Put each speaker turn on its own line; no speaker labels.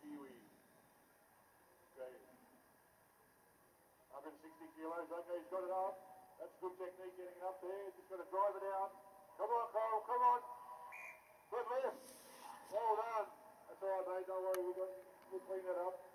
Kiwi. Okay. 160 kilos. Okay, he's got it up. That's good technique getting it up there. Just got to drive it out. Come on, Cole. Come on. Good lift. Well done. That's all right, mate. Don't worry. We'll clean that up.